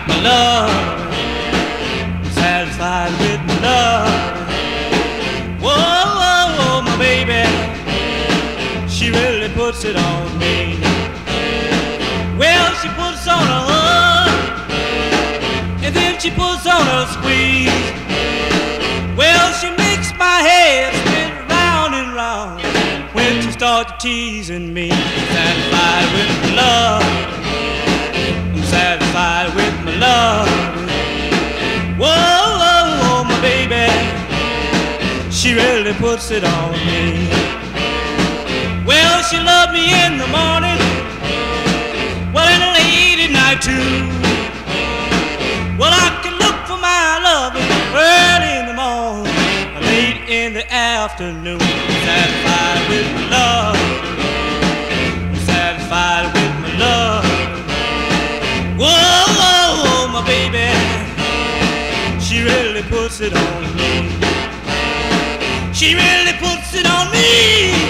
my love. I'm satisfied with my love. Whoa, whoa, whoa, my baby, she really puts it on me. Well, she puts on a hug, and then she puts on a squeeze. Well, she makes my head spin round and round when she starts teasing me. I'm satisfied with my love. I'm satisfied with my love. Whoa, whoa, whoa, my baby, she really puts it on me. Well, she loved me in the morning, well, and late at night too. Well, I can look for my love early in the morning, late in the afternoon. I'm satisfied with my love. I'm satisfied with my love. Whoa, whoa, whoa, my baby, she really puts it on me. She really puts it on me.